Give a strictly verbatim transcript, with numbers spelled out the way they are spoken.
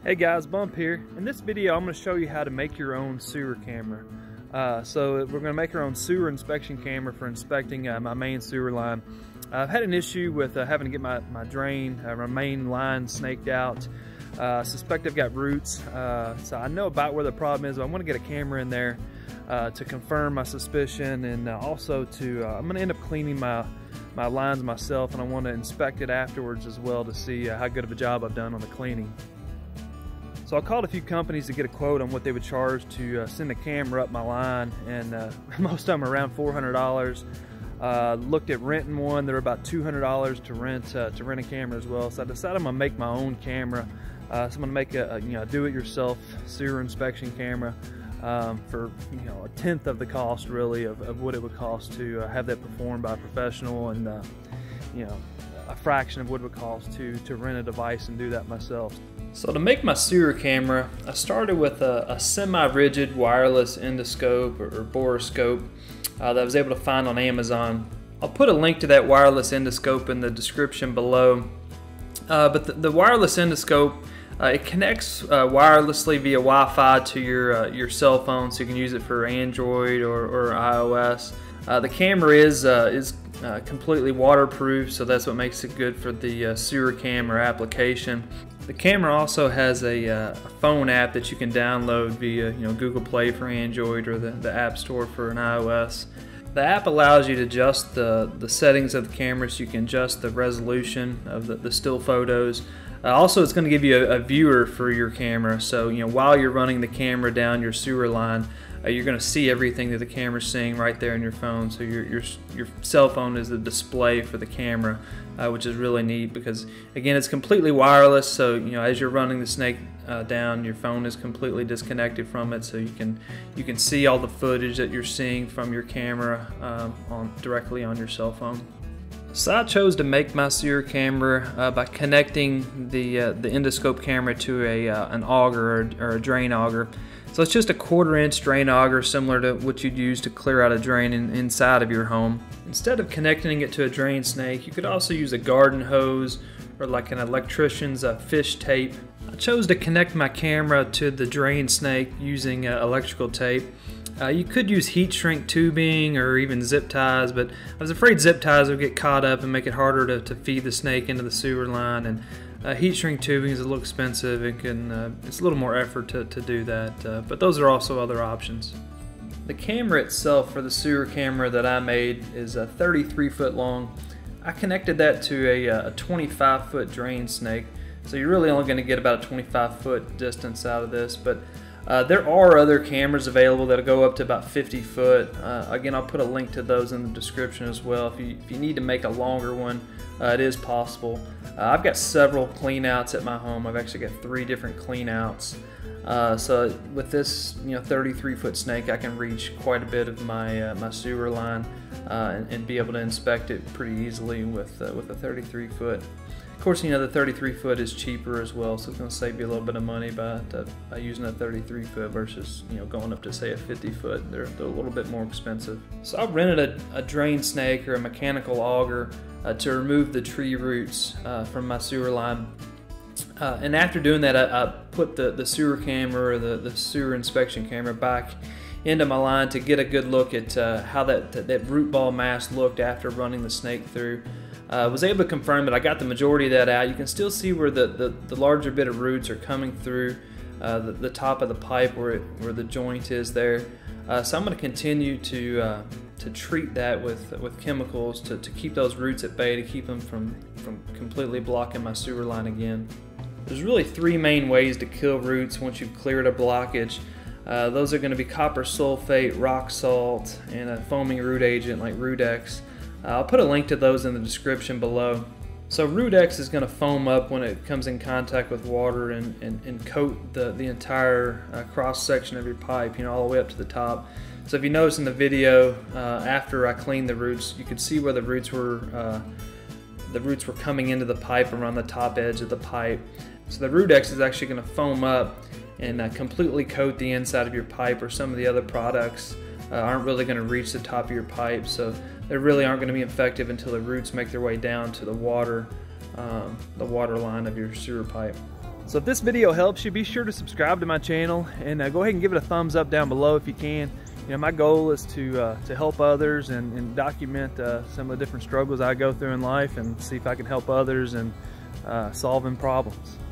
Hey guys, Bump here. In this video I'm going to show you how to make your own sewer camera. Uh, so we're going to make our own sewer inspection camera for inspecting uh, my main sewer line. I've had an issue with uh, having to get my, my drain, uh, my main line snaked out. I uh, suspect I've got roots, uh, so I know about where the problem is, but I want to get a camera in there uh, to confirm my suspicion, and uh, also to, uh, I'm going to end up cleaning my, my lines myself, and I want to inspect it afterwards as well to see uh, how good of a job I've done on the cleaning. So I called a few companies to get a quote on what they would charge to uh, send a camera up my line, and uh, most of them are around four hundred dollars. Uh, looked at renting one; they're about two hundred dollars to rent uh, to rent a camera as well. So I decided I'm gonna make my own camera. Uh, so I'm gonna make a, a you know do-it-yourself sewer inspection camera um, for you know a tenth of the cost really of, of what it would cost to uh, have that performed by a professional, and uh, you know a fraction of what it would cost to to rent a device and do that myself. So to make my sewer camera, I started with a, a semi-rigid wireless endoscope or, or Borescope uh, that I was able to find on Amazon. I'll put a link to that wireless endoscope in the description below. Uh, but the, the wireless endoscope, uh, it connects uh, wirelessly via Wi-Fi to your uh, your cell phone, so you can use it for Android or, or iOS. Uh, the camera is uh, is uh, completely waterproof, so that's what makes it good for the uh, sewer camera application. The camera also has a, uh, a phone app that you can download via you know Google Play for Android or the, the App Store for an iOS. The app allows you to adjust the, the settings of the camera, so you can adjust the resolution of the, the still photos. Uh, also, it's going to give you a, a viewer for your camera, so you know while you're running the camera down your sewer line, uh, you're going to see everything that the camera's seeing right there in your phone. So your, your, your cell phone is the display for the camera, uh, which is really neat because, again, it's completely wireless, so you know as you're running the snake uh, down, your phone is completely disconnected from it, so you can you can see all the footage that you're seeing from your camera um, on directly on your cell phone. So I chose to make my sewer camera uh, by connecting the uh, the endoscope camera to a uh, an auger or, or a drain auger. So it's just a quarter inch drain auger, similar to what you'd use to clear out a drain in, inside of your home. Instead of connecting it to a drain snake, you could also use a garden hose or like an electrician's uh, fish tape. I chose to connect my camera to the drain snake using uh, electrical tape. Uh, you could use heat shrink tubing or even zip ties, but I was afraid zip ties would get caught up and make it harder to, to feed the snake into the sewer line, and uh, heat shrink tubing is a little expensive and can uh, it's a little more effort to, to do that, uh, but those are also other options. The camera itself for the sewer camera that I made is a thirty-three foot long. I connected that to a, a twenty-five foot drain snake, so you're really only going to get about a twenty-five foot distance out of this, but Uh, there are other cameras available that go up to about fifty foot. Uh, again, I'll put a link to those in the description as well. If you, if you need to make a longer one, uh, it is possible. Uh, I've got several cleanouts at my home. I've actually got three different cleanouts. Uh, so with this, you know, thirty-three foot snake, I can reach quite a bit of my uh, my sewer line uh, and, and be able to inspect it pretty easily with uh, with a thirty-three foot. Of course, you know the thirty-three foot is cheaper as well, so it's going to save you a little bit of money by, uh, by using a thirty-three foot versus you know going up to say a fifty foot. They're, they're a little bit more expensive. So I rented a, a drain snake or a mechanical auger uh, to remove the tree roots uh, from my sewer line. Uh, and after doing that, I, I put the, the sewer camera or the, the sewer inspection camera back into my line to get a good look at uh, how that, that, that root ball mass looked after running the snake through. I uh, was able to confirm that I got the majority of that out. You can still see where the, the, the larger bit of roots are coming through uh, the, the top of the pipe where, it, where the joint is there. Uh, so I'm going to continue to uh, to treat that with with chemicals to, to keep those roots at bay, to keep them from, from completely blocking my sewer line again. There's really three main ways to kill roots once you've cleared a blockage. Uh, those are going to be copper sulfate, rock salt, and a foaming root agent like RootX. Uh, I'll put a link to those in the description below. So RootX is going to foam up when it comes in contact with water and, and, and coat the, the entire uh, cross section of your pipe, you know, all the way up to the top. So if you notice in the video, uh, after I cleaned the roots, you could see where the roots were uh, the roots were coming into the pipe around the top edge of the pipe. So the RootX is actually going to foam up and uh, completely coat the inside of your pipe, or some of the other products uh, aren't really going to reach the top of your pipe. So they really aren't going to be effective until the roots make their way down to the water, um, the water line of your sewer pipe. So if this video helps you, be sure to subscribe to my channel and uh, go ahead and give it a thumbs up down below if you can. You know, my goal is to uh, to help others and, and document uh, some of the different struggles I go through in life and see if I can help others and uh, solving problems.